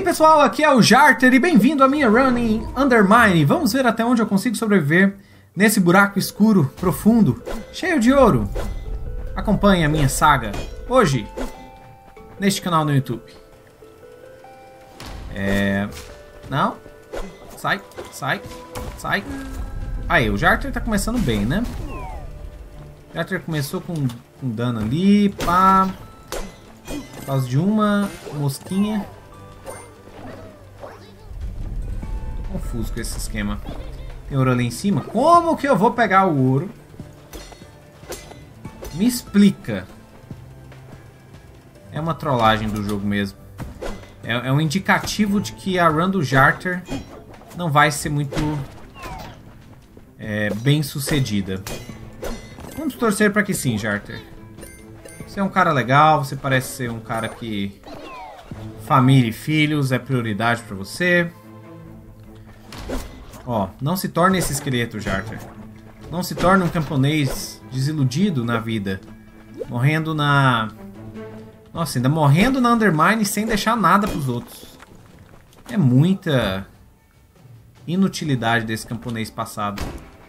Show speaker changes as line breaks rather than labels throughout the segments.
pessoal, aqui é o Jarter e bem-vindo à minha run em Undermine. Vamos ver até onde eu consigo sobreviver nesse buraco escuro, profundo, cheio de ouro. Acompanhe a minha saga hoje, neste canal no YouTube. Não. Sai, sai, sai. Aí, o Jarter tá começando bem, né? O Jarter começou com dano ali, pá. Por causa de uma mosquinha. Tô confuso com esse esquema. Tem ouro ali em cima? Como que eu vou pegar o ouro? Me explica. É uma trollagem do jogo mesmo. É um indicativo de que a run do Jarter não vai ser muito bem sucedida. Vamos torcer para que sim, Jarter. Você é um cara legal, você parece ser um cara que família e filhos é prioridade para você. Ó, não se torne esse esqueleto, Jarter. Não se torne um camponês desiludido na vida. Morrendo na... Nossa, ainda morrendo na Undermine sem deixar nada pros outros. É muita inutilidade desse camponês passado.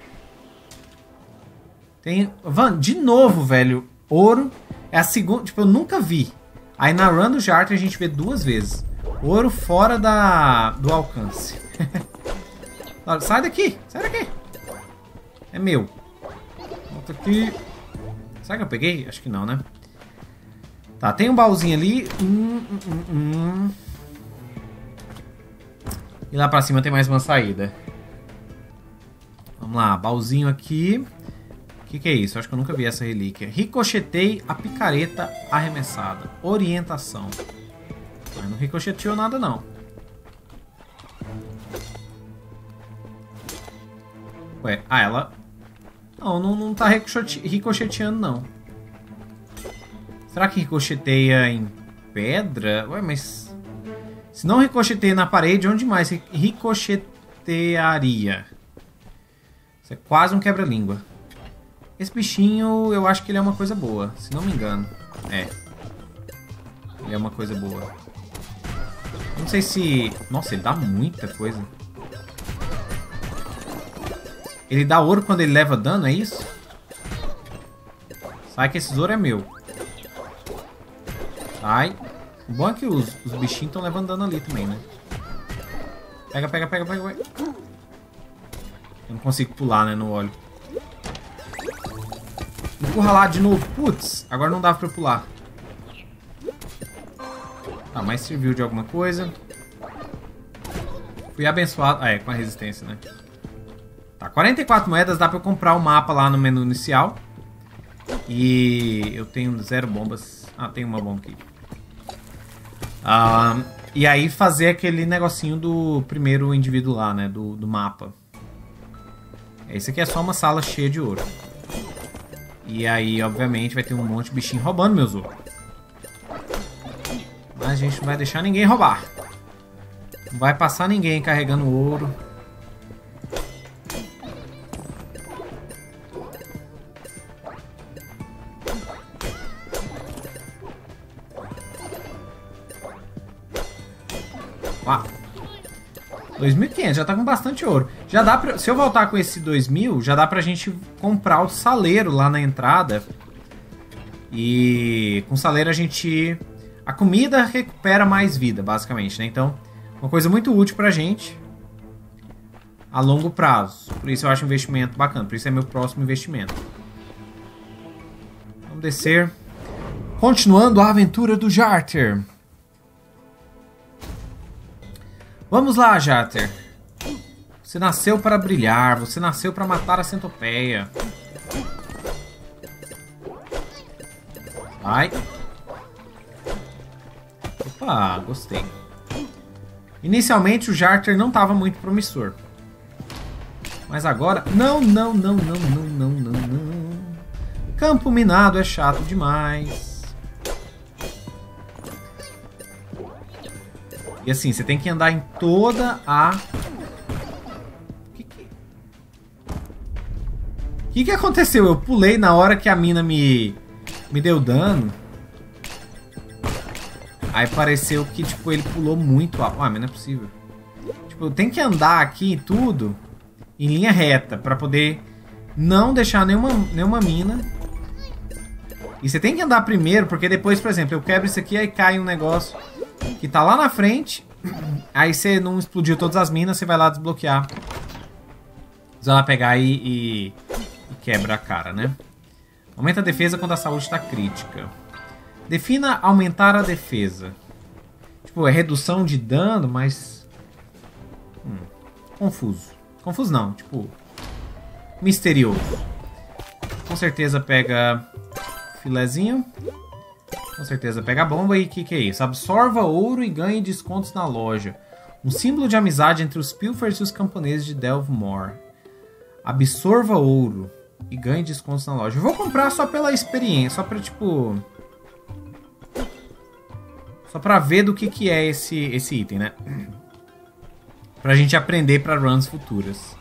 Tem... De novo, velho. Ouro. É a segunda... Tipo, eu nunca vi. Aí na run do Jarter a gente vê duas vezes. Ouro fora do alcance. Sai daqui. Sai daqui. É meu. Volta aqui. Será que eu peguei? Acho que não, né? Tá, tem um baúzinho ali. E lá pra cima tem mais uma saída. Vamos lá, baúzinho aqui. O que é isso? Acho que eu nunca vi essa relíquia. Ricochetei a picareta arremessada. Orientação. Mas não ricocheteou nada, não. Ué, ela... Não tá ricocheteando, não. Será que ricocheteia em pedra? Ué, mas... Se não ricocheteia na parede, onde mais ricochetearia? Isso é quase um quebra-língua. Esse bichinho, eu acho que ele é uma coisa boa, se não me engano. Ele é uma coisa boa. Não sei se... Nossa, ele dá muita coisa. Ele dá ouro quando ele leva dano, é isso? Sai que esse ouro é meu. Sai. O bom é que os bichinhos estão levando dano ali também, né? Pega, pega, pega, pega, pega. Eu não consigo pular, né, no óleo. Encurralar de novo. Putz, agora não dava pra eu pular. Tá, mas serviu de alguma coisa. Fui abençoado. Com a resistência, né? Tá, 44 moedas, dá pra eu comprar o mapa lá no menu inicial. E eu tenho 0 bombas. Tem uma bomba aqui. E aí fazer aquele negocinho do primeiro indivíduo lá, né? Do mapa. Esse aqui é só uma sala cheia de ouro. E aí, obviamente, vai ter um monte de bichinho roubando meus ouros. Mas a gente não vai deixar ninguém roubar. Não vai passar ninguém carregando ouro. Ó, 2.500, já tá com bastante ouro. Já dá pra, se eu voltar com esse 2.000, já dá pra gente comprar o saleiro lá na entrada. E com o saleiro a gente... A comida recupera mais vida, basicamente, né? Então, uma coisa muito útil pra gente a longo prazo. Por isso eu acho um investimento bacana. Por isso é meu próximo investimento. Vamos descer. Continuando a aventura do Jarter. Vamos lá, Jarter. Você nasceu para brilhar. Você nasceu para matar a centopeia. Vai. Opa, gostei. Inicialmente o Jarter não estava muito promissor. Mas agora... Não. Campo minado é chato demais. E assim, você tem que andar em toda a... O que aconteceu? Eu pulei na hora que a mina me deu dano. Aí pareceu que, tipo, ele pulou muito alto. Ah, mas não é possível. Tipo, tem que andar aqui tudo em linha reta pra poder não deixar nenhuma mina. E você tem que andar primeiro, porque depois, por exemplo, eu quebro isso aqui, aí cai um negócio que tá lá na frente. Aí você não explodiu todas as minas, você vai lá desbloquear. Você vai lá pegar e quebra a cara, né? Aumenta a defesa quando a saúde está crítica. Defina aumentar a defesa. Tipo, é redução de dano, mas... confuso. Confuso não, tipo... misterioso. Com certeza pega... filezinho. Com certeza pega a bomba. E o que é isso? Absorva ouro e ganhe descontos na loja. Um símbolo de amizade entre os Pilfers e os camponeses de Delvemore. Absorva ouro e ganhe descontos na loja. Eu vou comprar só pela experiência. Só pra, tipo... só pra ver do que é esse item, né? Pra gente aprender pra runs futuras.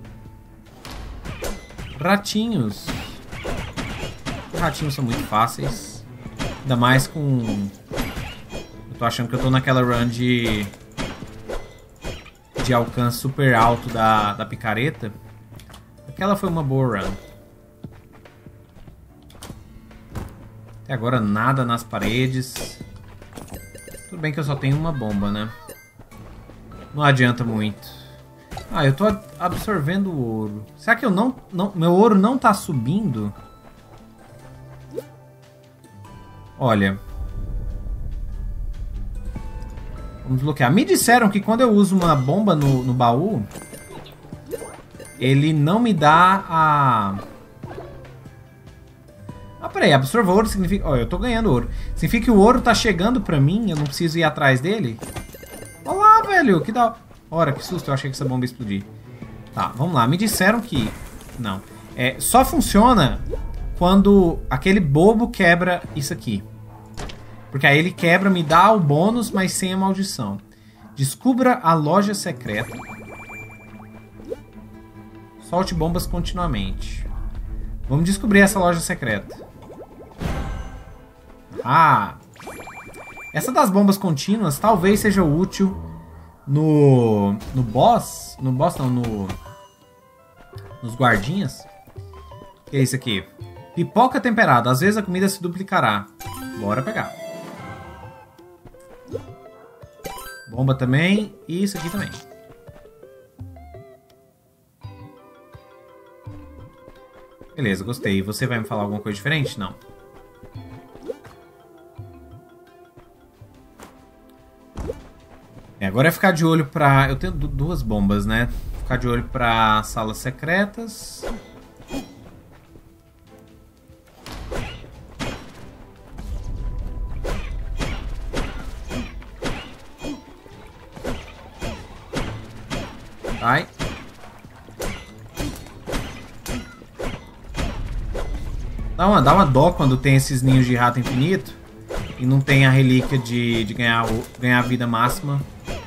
Ratinhos. Os ratinhos são muito fáceis. Ainda mais com... eu tô achando que eu tô naquela run de alcance super alto da picareta. Aquela foi uma boa run. Até agora nada nas paredes. Tudo bem que eu só tenho uma bomba, né? Não adianta muito. Ah, eu tô absorvendo o ouro. Será que eu não... meu ouro não tá subindo? Olha. Vamos bloquear. Me disseram que quando eu uso uma bomba no baú, ele não me dá a... ah, peraí. Absorver ouro significa... olha, eu tô ganhando ouro. Significa que o ouro tá chegando pra mim, eu não preciso ir atrás dele? Olha lá, velho. Que da hora. Que susto. Eu achei que essa bomba ia explodir. Tá, vamos lá. Me disseram que... não. Só funciona quando aquele bobo quebra isso aqui. Porque aí ele quebra, me dá o bônus, mas sem a maldição. Descubra a loja secreta. Solte bombas continuamente. Vamos descobrir essa loja secreta. Ah! Essa das bombas contínuas talvez seja útil no boss. No boss não, nos guardinhas. O que é isso aqui? Pipoca temperada. Às vezes a comida se duplicará. Bora pegar. Bomba também. E isso aqui também. Beleza, gostei. Você vai me falar alguma coisa diferente? Não. Agora é ficar de olho pra... eu tenho duas bombas, né? Ficar de olho pra salas secretas. Vai. Dá uma dó quando tem esses ninhos de rato infinito e não tem a relíquia de ganhar vida máxima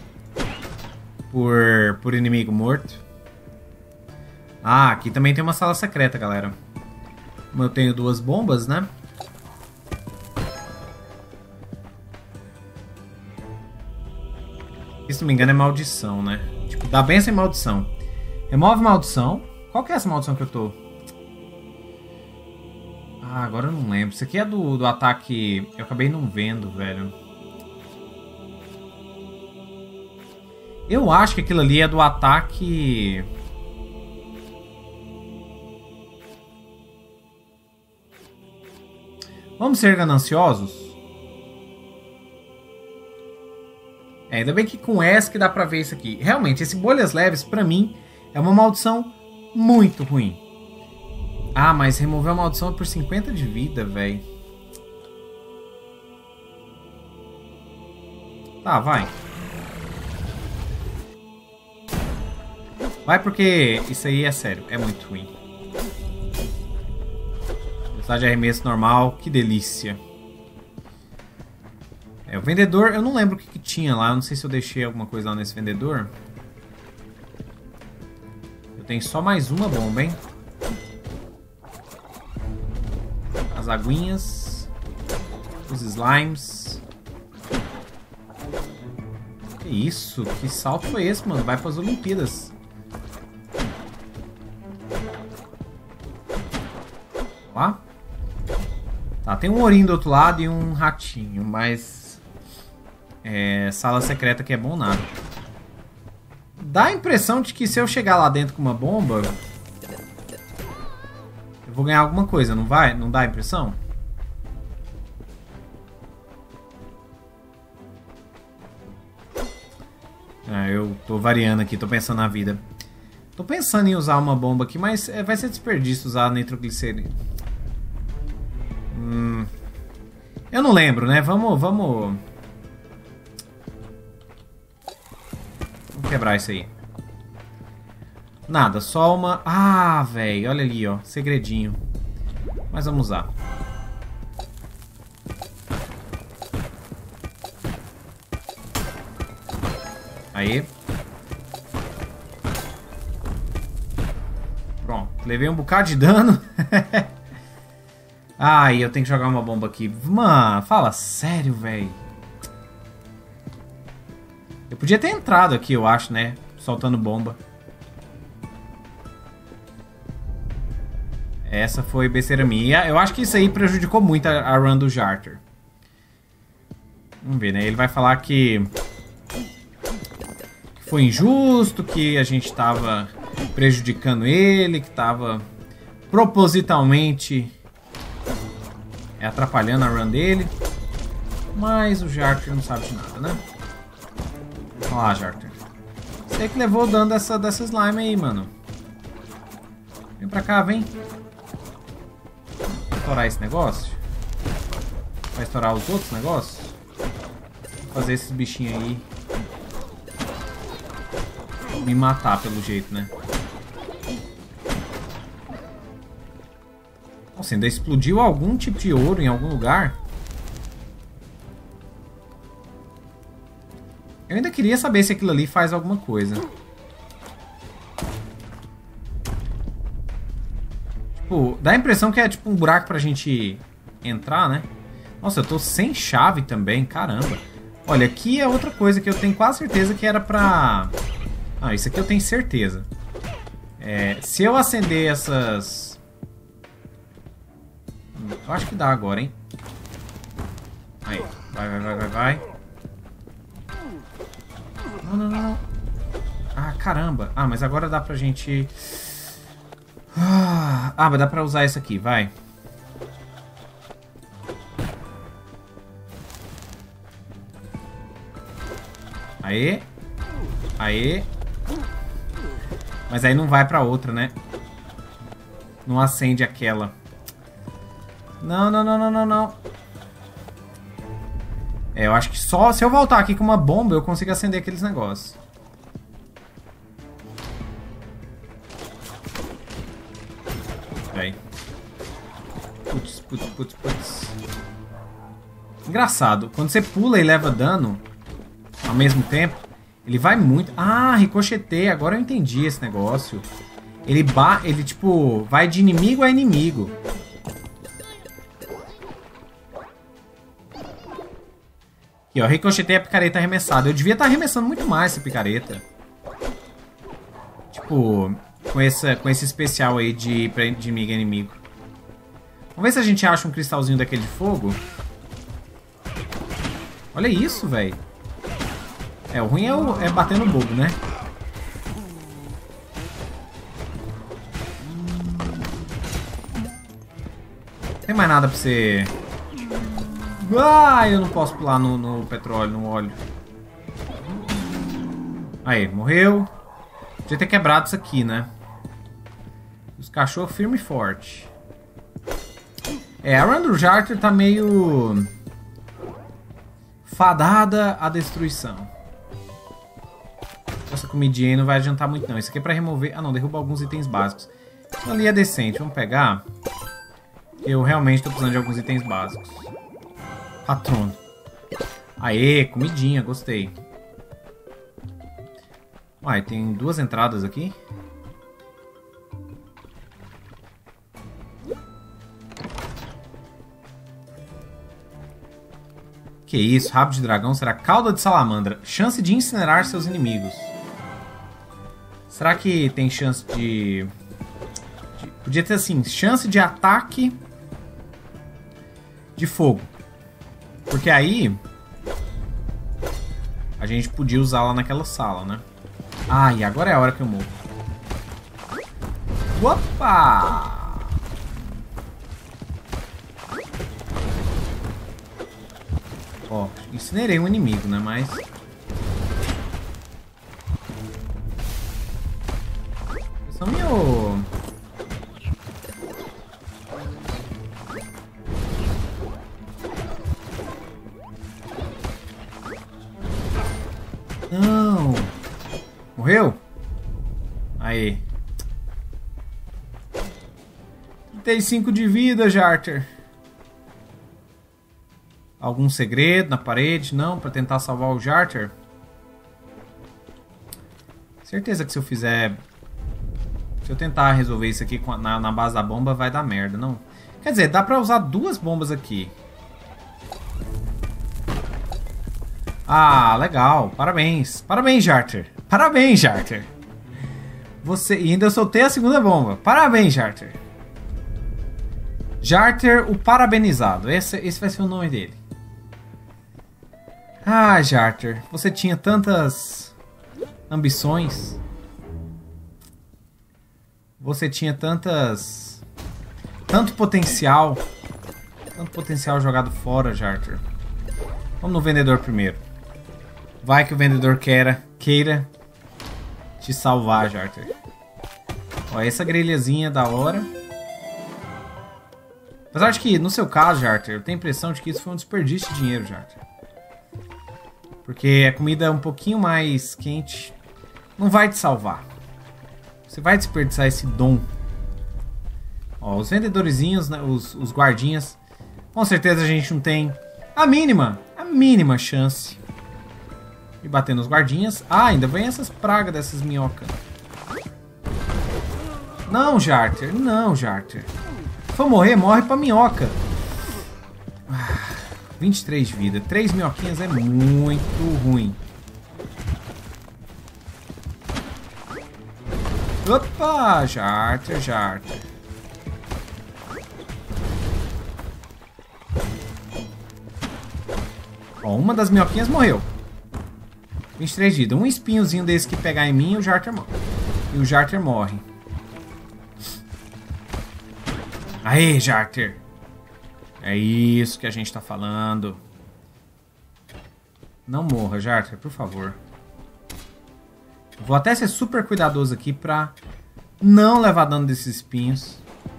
por inimigo morto. Ah, aqui também tem uma sala secreta, galera. Como eu tenho duas bombas, né? Se não me engano é maldição, né? Tipo, dá bem sem maldição. Remove maldição. Qual que é essa maldição que eu tô? Ah, agora eu não lembro. Isso aqui é do ataque... eu acabei não vendo, velho. Eu acho que aquilo ali é do ataque... vamos ser gananciosos? Ainda bem que com essa que dá pra ver isso aqui. Realmente, esse bolhas leves, pra mim, é uma maldição muito ruim. Ah, mas remover a maldição é por 50 de vida, velho. Tá, vai. Vai porque isso aí é sério, é muito ruim. Velocidade de arremesso normal, que delícia. O vendedor, eu não lembro o que tinha lá. Eu não sei se eu deixei alguma coisa lá nesse vendedor. Eu tenho só mais uma bomba, hein? As aguinhas. Os slimes. Que isso? Que salto foi esse, mano? Vai pras Olimpíadas. Lá. Tá, tem um ourinho do outro lado e um ratinho, mas... sala secreta que é bom nada. Dá a impressão de que se eu chegar lá dentro com uma bomba... eu vou ganhar alguma coisa, não vai? Não dá a impressão? Eu tô variando aqui, tô pensando na vida. Tô pensando em usar uma bomba aqui, mas vai ser desperdício usar nitroglicerina. Eu não lembro, né? Vamos quebrar isso aí. Nada, só uma... Ah, velho, olha ali, ó. Segredinho. Mas vamos usar. Aí. Pronto, levei um bocado de dano. Ai, eu tenho que jogar uma bomba aqui. Mano, fala sério, velho. Eu podia ter entrado aqui, eu acho, né? Soltando bomba. Essa foi besteira minha. Eu acho que isso aí prejudicou muito a run do Jarter. Vamos ver, né? Ele vai falar que foi injusto, que a gente estava prejudicando ele, que estava propositalmente atrapalhando a run dele. Mas o Jarter não sabe de nada, né? Olha lá, Jarter. Você que levou o dano dessa slime aí, mano. Vem pra cá, vem. Vai estourar esse negócio? Vai estourar os outros negócios? Vou fazer esses bichinhos aí me matar pelo jeito, né? Nossa, ainda explodiu algum tipo de ouro em algum lugar? Eu ainda queria saber se aquilo ali faz alguma coisa. Tipo, dá a impressão que é tipo um buraco pra gente entrar, né? Nossa, eu tô sem chave também, caramba. Olha, aqui é outra coisa que eu tenho quase certeza que era pra... Ah, isso aqui eu tenho certeza. Se eu acender essas... Eu acho que dá agora, hein? Aí, vai. Não. Ah, caramba. Ah, mas agora dá pra gente... Ah, mas dá pra usar isso aqui, vai. Aê. Mas aí não vai pra outra, né? Não acende aquela. Não. Eu acho que só se eu voltar aqui com uma bomba eu consigo acender aqueles negócios. Aí. Putz. Engraçado, quando você pula e leva dano ao mesmo tempo, ele vai muito... Ah, ricocheteia, agora eu entendi esse negócio. Ele tipo, vai de inimigo a inimigo. Aqui, ó, ricocheteia a picareta arremessada. Eu devia estar arremessando muito mais essa picareta. Tipo, com esse especial aí de inimigo a inimigo. Vamos ver se a gente acha um cristalzinho daquele de fogo. Olha isso, velho. O ruim é bater no bobo, né? Não tem mais nada pra você... Ah, eu não posso pular no petróleo, no óleo. Aí, morreu. Podia ter quebrado isso aqui, né? Os cachorros firme e forte. A run do Jarter tá meio... fadada à destruição. Essa comidinha aí não vai adiantar muito não. Isso aqui é pra remover... Ah não, derruba alguns itens básicos. Isso ali é decente, vamos pegar. Eu realmente tô precisando de alguns itens básicos. Patrono. Aê, comidinha, gostei. Uai, tem duas entradas aqui. Que é isso? Rabo de dragão? Será cauda de salamandra? Chance de incinerar seus inimigos. Será que tem chance de... Podia ter assim, chance de ataque de fogo. Porque aí a gente podia usar lá naquela sala, né? Ah, e agora é a hora que eu morro. Opa! Ó, incinerei um inimigo, né? Mas... São meio... Não! Morreu? Aí. 35 de vida, Jarter. Algum segredo na parede? Não, pra tentar salvar o Jarter? Certeza que se eu fizer... Se eu tentar resolver isso aqui na base da bomba, vai dar merda, não? Quer dizer, dá pra usar duas bombas aqui. Ah, legal. Parabéns. Parabéns, Jarter. Parabéns, Jarter. Você... E ainda soltei a segunda bomba. Parabéns, Jarter. Jarter, o parabenizado. Esse vai ser o nome dele. Ah, Jarter. Você tinha tantas ambições. Você tinha tanto potencial. Tanto potencial jogado fora, Jarter. Vamos no vendedor primeiro. Vai que o vendedor queira te salvar, Jarter. Ó, essa grelhazinha da hora. Apesar de que, no seu caso, Jarter, eu tenho a impressão de que isso foi um desperdício de dinheiro, Jarter. Porque a comida é um pouquinho mais quente. Não vai te salvar. Você vai desperdiçar esse dom. Ó, os vendedorzinhos, né, os guardinhas. Com certeza a gente não tem a mínima chance de bater nos guardinhas. Ah, ainda vem essas pragas dessas minhocas. Não, Jarter. Não, Jarter. Se for morrer, morre pra minhoca. 23 de vida. 3 minhoquinhas é muito ruim. Opa, Jarter, Jarter. Ó, uma das minhoquinhas morreu. 23 de vida. Um espinhozinho desse que pegar em mim, o Jarter morre. E o Jarter morre. Aê, Jarter. É isso que a gente tá falando. Não morra, Jarter, por favor. Vou até ser super cuidadoso aqui pra não levar dano desses espinhos.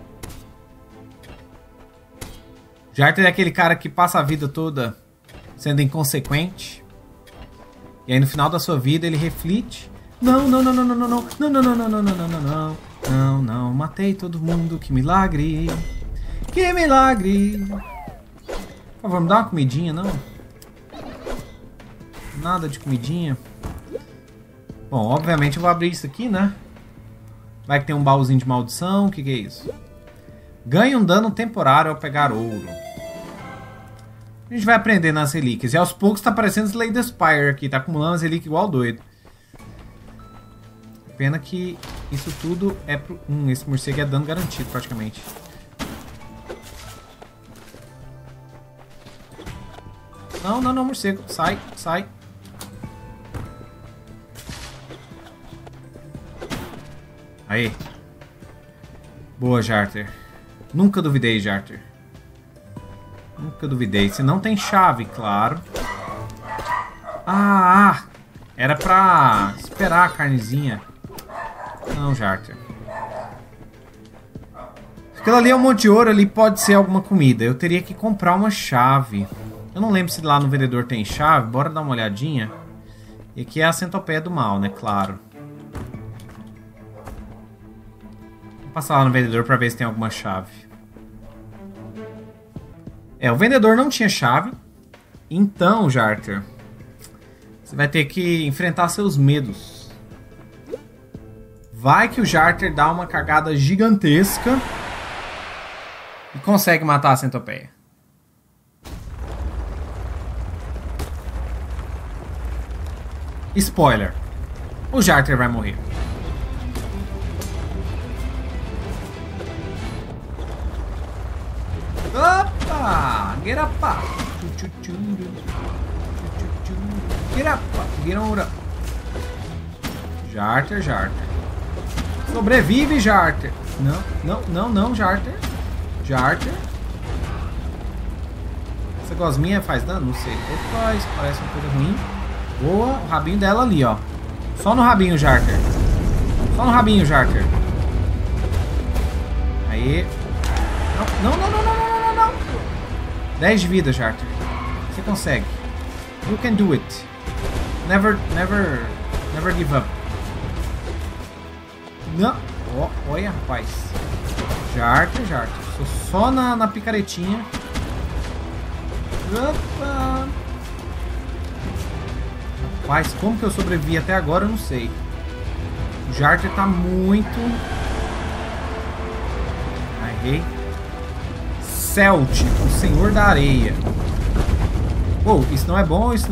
Jarter é aquele cara que passa a vida toda sendo inconsequente. E aí no final da sua vida ele reflete. Não, não, não, não, não, não, não, não, não, não, não, não, não, não, não, não, não, não, matei todo mundo, que milagre. Que milagre. Por favor, me dá uma comidinha, não? Nada de comidinha. Bom, obviamente eu vou abrir isso aqui, né? Vai que tem um baúzinho de maldição. O que é isso? Ganhe um dano temporário ao pegar ouro. A gente vai aprender nas relíquias. E aos poucos tá parecendo Slay the Spire aqui. Tá acumulando as relíquias igual doido. Pena que isso tudo é pro... esse morcego é dano garantido praticamente. Não, não, não, morcego. Sai, sai. Aí. Boa, Jarter. Nunca duvidei, Jarter. Nunca duvidei. Se não tem chave, claro. Ah! Era pra esperar a carnezinha. Não, Jarter. Aquilo ali é um monte de ouro, ali pode ser alguma comida. Eu teria que comprar uma chave. Eu não lembro se lá no vendedor tem chave. Bora dar uma olhadinha. E aqui é a centopeia do mal, né? Claro. Vou passar lá no vendedor pra ver se tem alguma chave. É, o vendedor não tinha chave. Então, Jarter, você vai ter que enfrentar seus medos. Vai que o Jarter dá uma cagada gigantesca e consegue matar a centopeia. Spoiler. O Jarter vai morrer. Opa! Get up! Get up! Get on up! Jarter. Sobrevive, Jarter! Não, Jarter. Essa gosminha faz dano? Não sei. Opa, isso parece uma coisa ruim. Boa, o rabinho dela ali, ó. Só no rabinho, Jarter. Aí. Não. 10 de vida, Jarter. Você consegue. You can do it. Never give up. Não. Olha, rapaz. Jarter. Só na picaretinha. Opa. Rapaz, como que eu sobrevivi até agora, eu não sei. O Jarter tá muito... Errei. Celt, o senhor da areia. Oh, isso não é bom. Esse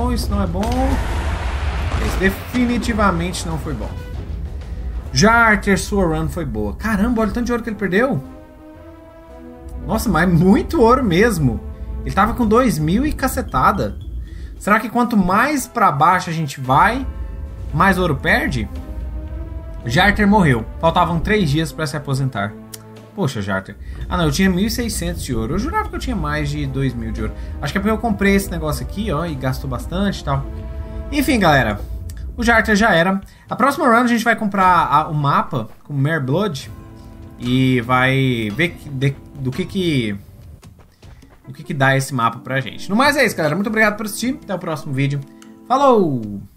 definitivamente não foi bom. Jarter, sua run foi boa. Caramba, olha o tanto de ouro que ele perdeu. Nossa, mas muito ouro mesmo. Ele tava com 2.000 e cacetada. Será que quanto mais pra baixo a gente vai, mais ouro perde? Jarter morreu. Faltavam 3 dias pra se aposentar. Poxa, Jarter. Ah, não, eu tinha 1.600 de ouro. Eu jurava que eu tinha mais de 2.000 de ouro. Acho que é porque eu comprei esse negócio aqui, ó, e gastou bastante e tal. Enfim, galera. O Jarter já era. A próxima run a gente vai comprar o mapa com Mare Blood e vai ver do que dá esse mapa pra gente. No mais é isso, galera. Muito obrigado por assistir. Até o próximo vídeo. Falou!